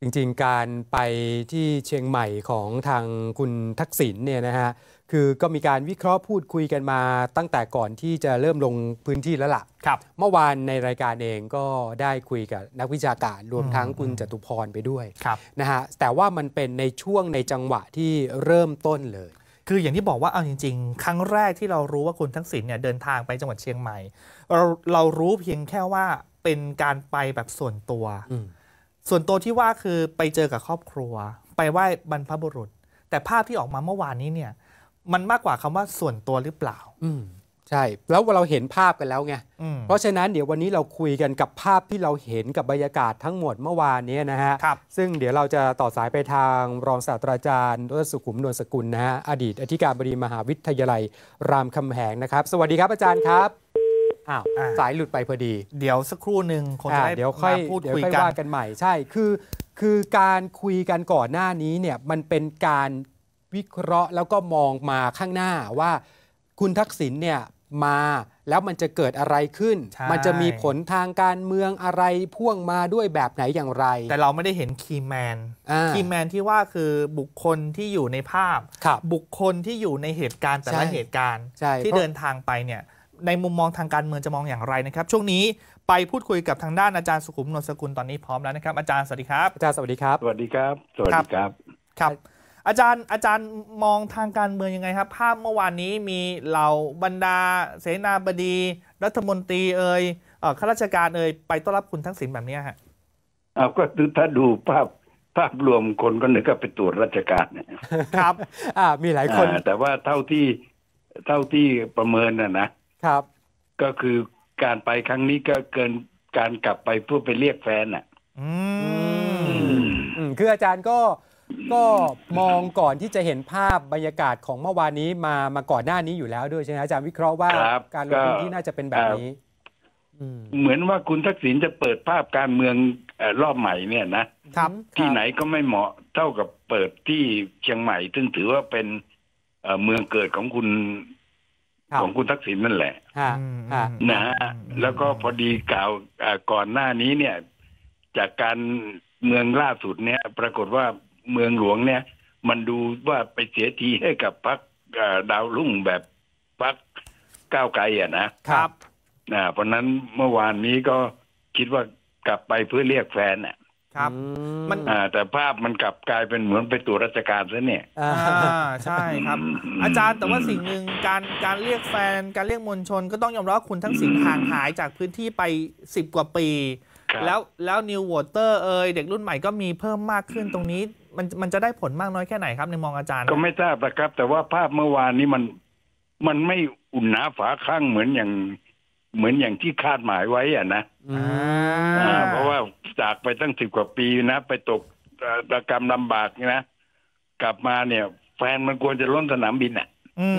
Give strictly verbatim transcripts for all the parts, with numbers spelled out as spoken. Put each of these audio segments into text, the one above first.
จริงๆการไปที่เชียงใหม่ของทางคุณทักษิณเนี่ยนะฮะคือก็มีการวิเคราะห์พูดคุยกันมาตั้งแต่ก่อนที่จะเริ่มลงพื้นที่แล้วล่ะครับเมื่อวานในรายการเองก็ได้คุยกับนักวิชาการรวมทั้งคุณจตุพรไปด้วยนะฮะแต่ว่ามันเป็นในช่วงในจังหวะที่เริ่มต้นเลยคืออย่างที่บอกว่าเอาจริงๆครั้งแรกที่เรารู้ว่าคุณทักษิณเนี่ยเดินทางไปจังหวัดเชียงใหม่เราเรารู้เพียงแค่ว่าเป็นการไปแบบส่วนตัวส่วนตัวที่ว่าคือไปเจอกับครอบครัวไปไหว้บรรพบุรุษแต่ภาพที่ออกมาเมื่อวานนี้เนี่ยมันมากกว่าคำว่าส่วนตัวหรือเปล่าอืมใช่แล้วเราเห็นภาพกันแล้วไงเพราะฉะนั้นเดี๋ยววันนี้เราคุยกันกับภาพที่เราเห็นกับบรรยากาศทั้งหมดเมื่อวานนี้นะฮะซึ่งเดี๋ยวเราจะต่อสายไปทางรองศาสตราจารย์ดรสุขุมนวลสกุลนะฮะอดีตอธิการบดีมหาวิทยาลัยรามคำแหงนะครับสวัสดีครับอาจารย์ครับอ้าวสายหลุดไปพอดีเดี๋ยวสักครู่หนึ่งคงจะได้เดี๋ยวค่อยพูดคุยกันว่ากันใหม่ใช่คือคือการคุยกันก่อนหน้านี้เนี่ยมันเป็นการวิเคราะห์แล้วก็มองมาข้างหน้าว่าคุณทักษิณเนี่ยมาแล้วมันจะเกิดอะไรขึ้นมันจะมีผลทางการเมืองอะไรพ่วงมาด้วยแบบไหนอย่างไรแต่เราไม่ได้เห็นคีย์แมนคีย์แมนที่ว่าคือบุคคลที่อยู่ในภาพบุคคลที่อยู่ในเหตุการณ์แต่ละเหตุการณ์ที่เดินทางไปเนี่ยในมุมมองทางการเมืองจะมองอย่างไรนะครับช่วงนี้ไปพูดคุยกับทางด้านอาจารย์สุขุมนวลสกุลตอนนี้พร้อมแล้วนะครับอาจารย์สวัสดีครับอาจารย์สวัสดีครับสวัสดีครับสวัสดีครับครับอาจารย์อาจารย์มองทางการเมืองยังไงครับภาพเมื่อวานนี้มีเหล่าบรรดาเสนาบดีรัฐมนตรีเอ่ยข้าราชการเอ่ยไปต้อนรับคุณทักษิณแบบนี้ฮะเอาก็ถ้าดูภาพภาพรวมคนก็นึกว่าไปตรวจราชการครับอ่ามีหลายคนแต่ว่าเท่าที่เท่าที่ประเมินน่ะนะครับก็คือการไปครั้งนี้ก็เกินการกลับไปเพื่อไปเรียกแฟนน่ะอืมคืออาจารย์ก็ก็มองก่อนที่จะเห็นภาพบรรยากาศของเมื่อวานนี้มามาก่อนหน้านี้อยู่แล้วด้วยใช่ไหมอาจารย์วิเคราะห์ว่าการลงพื้นที่น่าจะเป็นแบบนี้เหมือนว่าคุณทักษิณจะเปิดภาพการเมืองรอบใหม่เนี่ยนะครับที่ไหนก็ไม่เหมาะเท่ากับเปิดที่เชียงใหม่ซึ่งถือว่าเป็นเมืองเกิดของคุณของคุณทักษิณนั่นแหละนะฮะแล้วก็พอดีกล่าวก่อนหน้านี้เนี่ยจากการเมืองล่าสุดเนี่ยปรากฏว่าเมืองหลวงเนี่ยมันดูว่าไปเสียทีให้กับพรรคดาวรุ่งแบบพรรคก้าวไกลอ่ะนะครับนะเพราะนั้นเมื่อวานนี้ก็คิดว่ากลับไปเพื่อเรียกแฟนอ่ะครับมันแต่ภาพมันกลับกลายเป็นเหมือนไปตรวจราชการซะเนี่ยอ่าใช่ครับอาจารย์แต่ว่าสิ่งหนึ่งการการเรียกแฟนการเรียกมวลชนก็ต้องยอมรับว่าคุณทักษิณห่างหายจากพื้นที่ไปสิบกว่าปีแล้วแล้วนิวโวเตอร์เอ่ยเด็กรุ่นใหม่ก็มีเพิ่มมากขึ้นตรงนี้มันมันจะได้ผลมากน้อยแค่ไหนครับในมองอาจารย์ก็ไม่ทราบนะครับแต่ว่าภาพเมื่อวานนี้มันมันไม่อุ่นหนาฝาข้างเหมือนอย่างเหมือนอย่างที่คาดหมายไว้อ่ะนะเพราะว่าจากไปตั้งสิบกว่าปีนะไปตกตะกรรมลำบากนะกลับมาเนี่ยแฟนมันควรจะล้นสนามบินอ่ะ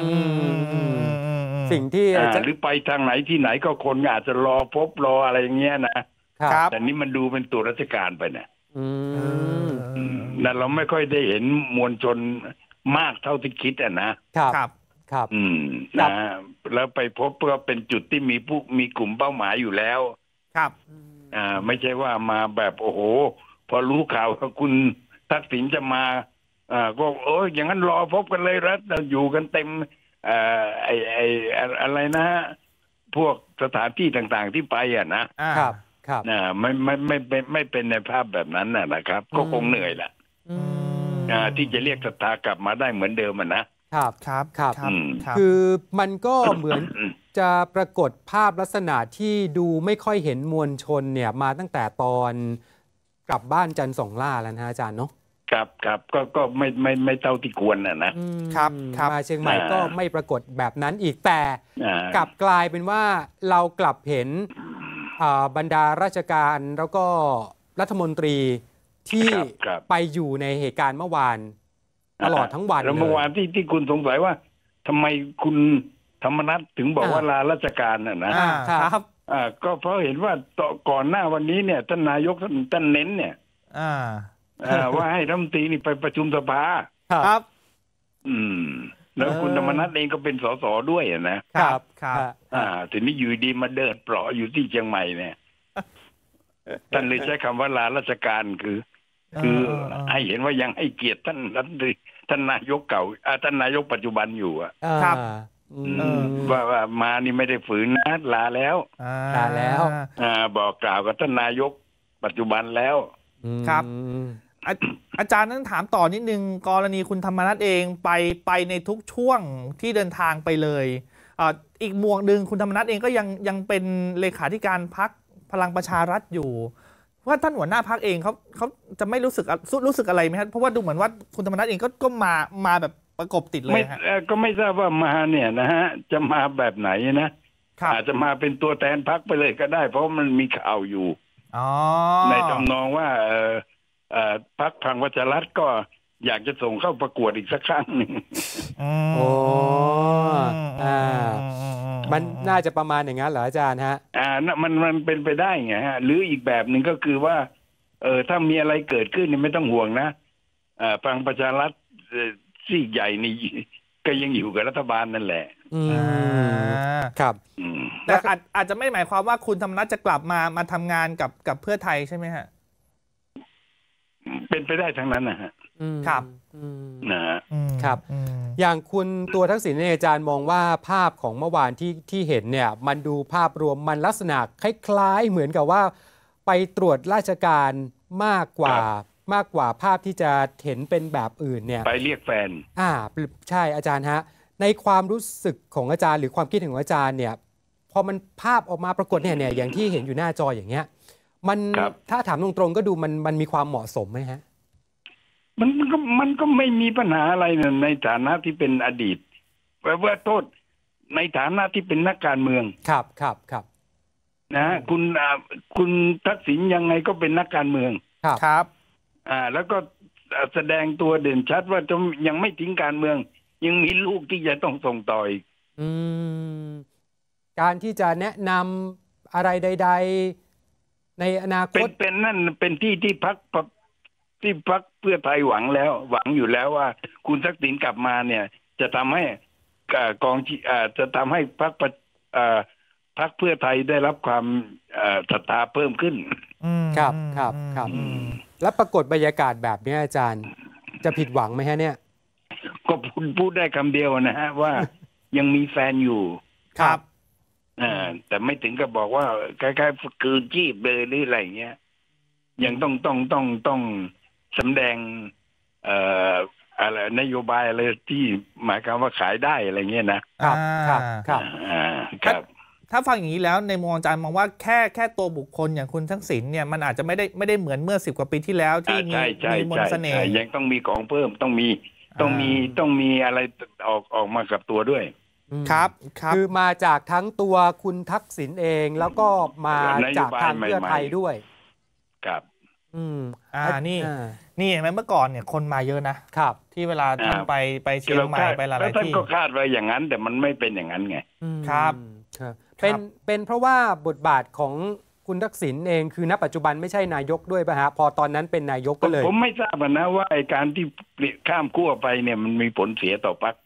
สิ่งที่หรือไปทางไหนที่ไหนก็คนอาจจะรอพบรออะไรอย่างเงี้ยนะแต่นี่มันดูเป็นตัวราชการไปเนี่ยแต่เราไม่ค่อยได้เห็นมวลชนมากเท่าที่คิดอ่ะนะครับครับอืมนะแล้วไปพบก็เป็นจุดที่มีผู้มีกลุ่มเป้าหมายอยู่แล้วครับอ่าไม่ใช่ว่ามาแบบโอ้โหพอรู้ข่าวว่าคุณทักษิณจะมาอ่าก็โอ้ยอย่างนั้นรอพบกันเลยรัฐเราอยู่กันเต็มอ่าไอไออะไรนะพวกสถานที่ต่างๆที่ไปอ่ะนะครับครับอ่าไม่ไม่ไม่ไม่ไม่เป็นในภาพแบบนั้นน่ะนะครับก็คงเหนื่อยแหละอ่าที่จะเรียกศรัทธากลับมาได้เหมือนเดิมอ่ะนะครับครับครับคือมันก็เหมือนจะปรากฏภาพลักษณะที่ดูไม่ค่อยเห็นมวลชนเนี่ยมาตั้งแต่ตอนกลับบ้านจันทร์สองล่าแล้วนะอาจารย์เนาะครับครับก็ก็ไม่ไม่ไม่เท่าที่ควรน่ะนะครับมาเชียงใหม่ก็ไม่ปรากฏแบบนั้นอีกแต่กลับกลายเป็นว่าเรากลับเห็นบรรดาราชการแล้วก็รัฐมนตรีที่ไปอยู่ในเหตุการณ์เมื่อวานตลอดทั้งวันแล้วเมื่อวานที่ที่คุณสงสัยว่าทำไมคุณธรรมนัสถึงบอกว่าลาราชการน่ะนะครับอ่าก็เพราะเห็นว่าก่อนหน้าวันนี้เนี่ยท่านนายกท่านท่านเน้นเนี่ยอ่าว่าให้รัฐมนตรีนี่ไปประชุมสภาครับอืมแล้วคุณธรรมนัสเองก็เป็นสสด้วยนะครับครับอ่าทีนี้อยู่ดีมาเดินเปราะอยู่ที่เชียงใหม่เนี่ยท่านเลยใช้คำว่าลาราชการคือคือให้เห็นว่ายังให้เกียรติท่านรัฐมนตรีท่านนายกเก่าท่านนายกปัจจุบันอยู่อ่ะครับว่าว่ามานี่ไม่ได้ฝืนนะลาแล้วลาแล้วบอกกล่าวกับท่านนายกปัจจุบันแล้วครับอา, อาจารย์นั้นถามต่อนิดนึงกรณีคุณธรรมนัสเองไปไปในทุกช่วงที่เดินทางไปเลยออีกหมวกหนึ่งคุณธรรมนัสเองก็ยังยังเป็นเลขาธิการพรรคพลังประชารัฐอยู่ว่าท่านหัวหน้าพรรคเองเขาเขาจะไม่รู้สึกรู้สึกอะไรไหมครับเพราะว่าดูเหมือนว่าคุณธรรมนัสเองก็ก็มามาแบบประกบติดเลยฮะก็ไม่ทราบว่ามาเนี่ยนะฮะจะมาแบบไหนนะอาจจะมาเป็นตัวแทนพรรคไปเลยก็ได้เพราะมันมีข่าวอยู่ในทำนองว่าพรรคพลังประชารัฐก็อยากจะส่งเข้าประกวดอีกสักครั้งหนึ่งโอ้อ่ามันน่าจะประมาณอย่างนั้นเหรออาจารย์ฮะอ่ามันมันเป็นไปได้ไงฮะหรืออีกแบบหนึ่งก็คือว่าเออถ้ามีอะไรเกิดขึ้นนี่ไม่ต้องห่วงนะอ่าพลังประชารัฐซี่ใหญ่นี่ก็ยังอยู่กับรัฐบาลนั่นแหละอืมครับแต่อาจอาจจะไม่หมายความว่าคุณธรรมนัสจะกลับมามาทำงานกับกับเพื่อไทยใช่ไหมฮะเป็นไปได้ทั้งนั้นนะฮะครับนะครับอย่างคุณตัวทักษิณอาจารย์มองว่าภาพของเมื่อวานที่ที่เห็นเนี่ยมันดูภาพรวมมันลักษณะคล้ายๆเหมือนกับว่าไปตรวจราชการมากกว่ามากกว่าภาพที่จะเห็นเป็นแบบอื่นเนี่ยไปเรียกแฟนอ่าใช่อาจารย์ฮะในความรู้สึกของอาจารย์หรือความคิดของอาจารย์เนี่ยพอมันภาพออกมาปรากฏเนี่ยเนี่ยอย่างที่เห็นอยู่หน้าจออย่างเงี้ยมันถ้าถามตรงๆก็ดูมันมันมีความเหมาะสมไหมฮะมันมันก็มันก็ไม่มีปัญหาอะไรนะในฐานะที่เป็นอดีตแปลว่าโทษในฐานะที่เป็นนักการเมืองครับครับครับนะคุณคุณทักษิณยังไงก็เป็นนักการเมืองครับครับอ่าแล้วก็แสดงตัวเด่นชัดว่าจะยังไม่ทิ้งการเมืองยังมีลูกที่จะต้องส่งต่ออีกอืมการที่จะแนะนำอะไรใดๆในอนาคตเป็นนั่นเป็นที่ที่พรรคที่พรรคเพื่อไทยหวังแล้วหวังอยู่แล้วว่าคุณทักษิณกลับมาเนี่ยจะทำให้กองจะทำให้พรรคพรรคเพื่อไทยได้รับความศรัทธาเพิ่มขึ้นครับครับครับแล้วปรากฏบรรยากาศแบบนี้อาจารย์จะผิดหวังไหมฮะเนี่ยก็พูดพูดได้คำเดียวนะฮะว่ายังมีแฟนอยู่ครับอ่าแต่ไม่ถึงกับบอกว่าคล้ายๆคืนชีพเลยหรืออะไรเงี้ยยังต้องต้องต้องต้องสำแดงเอ่ออะไรนโยบายอะไรที่หมายความว่าขายได้อะไรเงี้ยนะครับครับครับอ่าครับถ้าฟังอย่างนี้แล้วในมุมอาจารย์มองว่าแค่แค่ตัวบุคคลอย่างคุณทักษิณเนี่ยมันอาจจะไม่ได้ไม่ได้เหมือนเมื่อสิบกว่าปีที่แล้วที่มีมีมนต์เสน่ห์ยังต้องมีของเพิ่มต้องมีต้องมีต้องมีอะไรออกออกมากับตัวด้วยครับคือมาจากทั้งตัวคุณทักษิณเองแล้วก็มาจากทางเพื่อไทยด้วยครับอืมอ่านี่นี่เห็นไหมเมื่อก่อนเนี่ยคนมาเยอะนะครับที่เวลาท่านไปไปเชียงใหม่ไปหลายที่ท่านก็คาดไว้อย่างนั้นแต่มันไม่เป็นอย่างนั้นไงครับเป็นเป็นเพราะว่าบทบาทของคุณทักษิณเองคือณปัจจุบันไม่ใช่นายกด้วยป่ะฮะพอตอนนั้นเป็นนายกก็เลยผมไม่ทราบนะว่าไอ้การที่ข้ามขั้วไปเนี่ยมันมีผลเสียต่อพรรค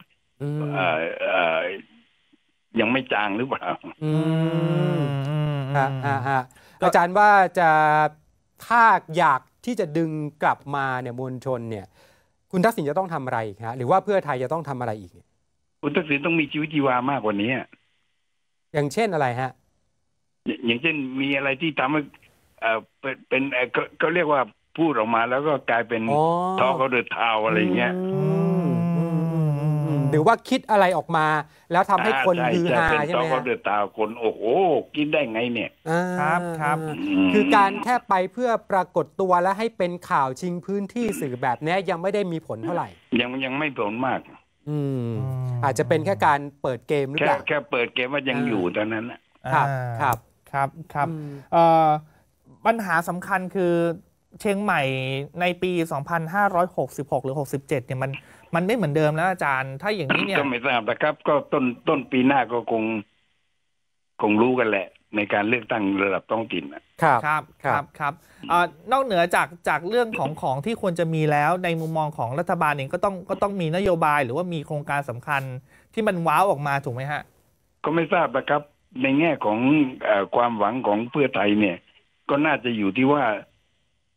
ยังไม่จางหรือเปล่าอืมฮะอาจารย์ว่าจะถ้าอยากที่จะดึงกลับมาเนี่ยมวลชนเนี่ยคุณทักษิณจะต้องทำอะไรฮะหรือว่าเพื่อไทยจะต้องทำอะไรอีกคุณทักษิณต้องมีชีวิตชีวามากกว่านี้อย่างเช่นอะไรฮะอย่างเช่นมีอะไรที่ทำให้เอ่อเป็นเป็นก็เรียกว่าพูดออกมาแล้วก็กลายเป็นทอล์กเดอะทาวอะไรเงี้ยหรือว่าคิดอะไรออกมาแล้วทำให้คนฮือฮาใช่ไหมฮะทอล์กเดอะทาวคนโอ้โหกินได้ไงเนี่ยครับครับคือการแค่ไปเพื่อปรากฏตัวและให้เป็นข่าวชิงพื้นที่สื่อแบบนี้ยังไม่ได้มีผลเท่าไหร่ยังยังไม่ผลมากอืมอาจจะเป็นแค่การเปิดเกมหรือเปล่าแค่เปิดเกมว่ายังอยู่ตอนนั้นครับครับครับครับปัญหาสำคัญคือเชียงใหม่ในปีสองพันห้าร้อยหกสิบหกหรือหกสิบเจ็ดเนี่ยมันมันไม่เหมือนเดิมแล้วอาจารย์ถ้าอย่างนี้เนี่ยก็ไม่ทราบนะครับก็ต้นต้นปีหน้าก็คงคงรู้กันแหละในการเลือกตั้งระดับท้องถิ่นครับครับครับครับนอกเหนือจากจากเรื่องของของที่ควรจะมีแล้วในมุมมองของรัฐบาลเองก็ต้องก็ต้องมีนโยบายหรือว่ามีโครงการสำคัญที่มันว้าวออกมาถูกไหมฮะก็ไม่ทราบนะครับในแง่ของเอ่อความหวังของเพื่อไทยเนี่ยก็น่าจะอยู่ที่ว่า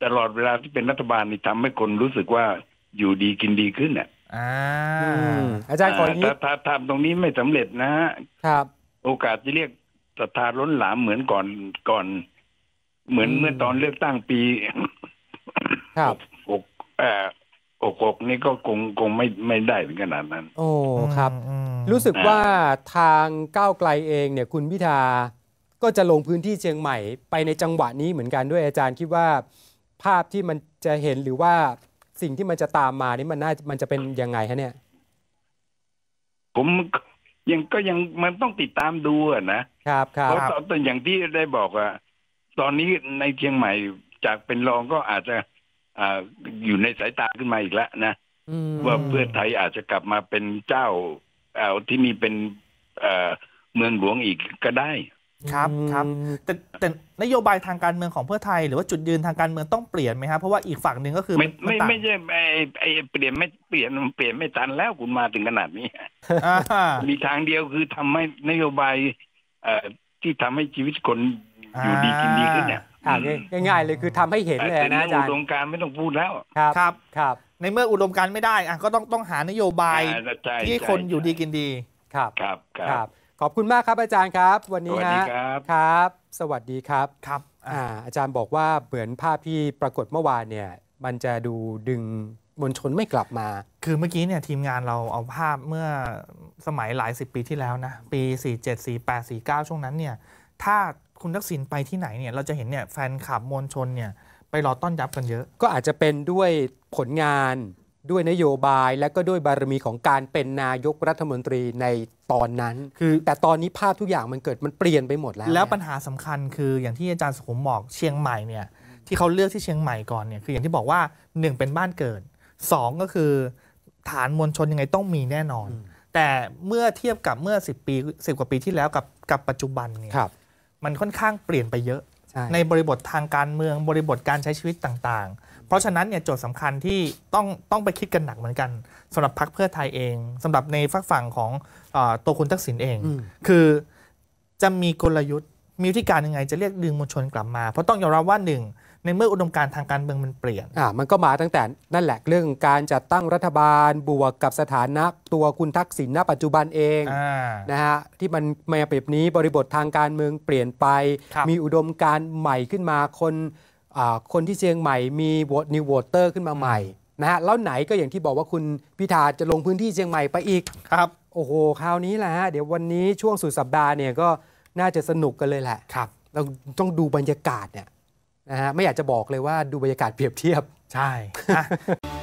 ตลอดเวลาที่เป็นรัฐบาลนี่ทำให้คนรู้สึกว่าอยู่ดีกินดีขึ้นเนี่ยอ่าอาจารย์ขออย่างนี้ถ้าถ้าทำตรงนี้ไม่สำเร็จนะฮะครับโอกาสจะเรียกศรัทธาล้นหลามเหมือนก่อนก่อน เหมือนเมื่อตอนเลือกตั้งปีครับหกเอ่อหกหกนี่ก็คงคงไม่ไม่ได้ถึงขนาดนั้นโอ้ครับ รู้สึกว่าทางก้าวไกลเองเนี่ยคุณพิธาก็จะลงพื้นที่เชียงใหม่ไปในจังหวะนี้เหมือนกันด้วยอาจารย์คิดว่าภาพที่มันจะเห็นหรือว่าสิ่งที่มันจะตามมานี่มันน่ามันจะเป็นยังไงฮะเนี่ยผมยังก็ยังมันต้องติดตามดูอะนะครับเพราะตอนอย่างที่ได้บอกว่าตอนนี้ในเชียงใหม่จากเป็นรองก็อาจจะอ่าอยู่ในสายตาขึ้นมาอีกแล้วนะว่าเพื่อไทยอาจจะกลับมาเป็นเจ้าเอาที่นี่เป็นเอ่อเมืองหลวงอีกก็ได้ครับครับแต่แต่นโยบายทางการเมืองของเพื่อไทยหรือว่าจุดยืนทางการเมืองต้องเปลี่ยนไหมครับเพราะว่าอีกฝั่งหนึ่งก็คือไม่ไม่ไม่ใช่ไอ้ไอ้เปลี่ยนไม่เปลี่ยนเปลี่ยนไม่ทันแล้วคุณมาถึงขนาดนี้มีทางเดียวคือทำให้นโยบายเอ่อที่ทำให้ชีวิตคนอยู่ดีกินดีขึ้นเนี่ยง่ายๆเลยคือทำให้เห็นเลยนะอาจารย์อุดมการไม่ต้องพูดแล้วครับครับครับในเมื่ออุดมการไม่ได้อ่ะก็ต้องต้องหานโยบายที่คนอยู่ดีกินดีครับครับครับขอบคุณมากครับอาจารย์ครับวันนี้นะครับครับ สวัสดีครับครับอ่าอาจารย์บอกว่าเหมือนภาพที่ปรากฏเมื่อวานเนี่ยมันจะดูดึงมวลชนไม่กลับมาคือเมื่อกี้เนี่ยทีมงานเราเอาภาพเมื่อสมัยหลายสิบปีที่แล้วนะปีสี่เจ็ด สี่แปด สี่เก้าช่วงนั้นเนี่ยถ้าคุณทักษิณไปที่ไหนเนี่ยเราจะเห็นเนี่ยแฟนคลับมวลชนเนี่ยไปรอต้อนรับกันเยอะก็อาจจะเป็นด้วยผลงานด้วยนโยบายและก็ด้วยบารมีของการเป็นนายกรัฐมนตรีในตอนนั้นคือแต่ตอนนี้ภาพทุกอย่างมันเกิดมันเปลี่ยนไปหมดแล้วแล้วปัญหาสำคัญคืออย่างที่อาจารย์สุขุมบอกเชียงใหม่เนี่ยที่เขาเลือกที่เชียงใหม่ก่อนเนี่ยคืออย่างที่บอกว่าหนึ่งเป็นบ้านเกิดสองก็คือฐานมวลชนยังไงต้องมีแน่นอนแต่เมื่อเทียบกับเมื่อสิบปีสิบกว่าปีที่แล้วกับกับปัจจุบันเนี่ยมันค่อนข้างเปลี่ยนไปเยอะในบริบททางการเมืองบริบทการใช้ชีวิตต่างๆเพราะฉะนั้นเนี่ยโจทย์สำคัญที่ต้องต้องไปคิดกันหนักเหมือนกันสำหรับพรรคเพื่อไทยเองสำหรับในฝั่งฝั่งของเอ่อตัวคุณทักษิณเองคือจะมีกลยุทธ์มีวิธีการยังไงจะเรียกดึงมวลชนกลับมาเพราะต้องยอมรับว่าหนึ่งในเมื่ออุดมการณ์ทางการเมืองมันเปลี่ยนอ่ามันก็มาตั้งแต่นั่นแหละเรื่องการจัดตั้งรัฐบาลบวกกับสถานะตัวคุณทักษิณณปัจจุบันเองนะฮะที่มันมาแบบนี้บริบททางการเมืองเปลี่ยนไปมีอุดมการณ์ใหม่ขึ้นมาคนอ่าคนที่เชียงใหม่มีโหวตนิวโวเตอร์ขึ้นมาใหม่นะฮะแล้วไหนก็อย่างที่บอกว่าคุณพิธาจะลงพื้นที่เชียงใหม่ไปอีกครับโอ้โหคราวนี้แหละฮะเดี๋ยววันนี้ช่วงสุดสัปดาห์เนี่ยก็น่าจะสนุกกันเลยแหละครับเราต้องดูบรรยากาศเนี่ยนะฮะไม่อยากจะบอกเลยว่าดูบรรยากาศเปรียบเทียบใช่